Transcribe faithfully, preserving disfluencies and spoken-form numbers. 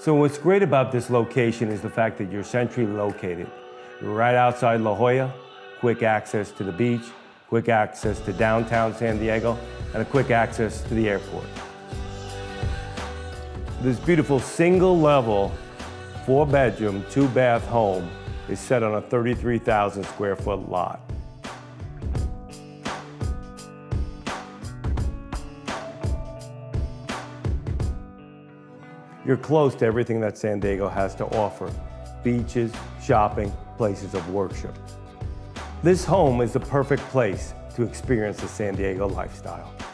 So what's great about this location is the fact that you're centrally located. You're right outside La Jolla, quick access to the beach, quick access to downtown San Diego, and a quick access to the airport. This beautiful single-level, four-bedroom, two-bath home is set on a thirty-three thousand square foot lot. You're close to everything that San Diego has to offer: beaches, shopping, places of worship. This home is the perfect place to experience the San Diego lifestyle.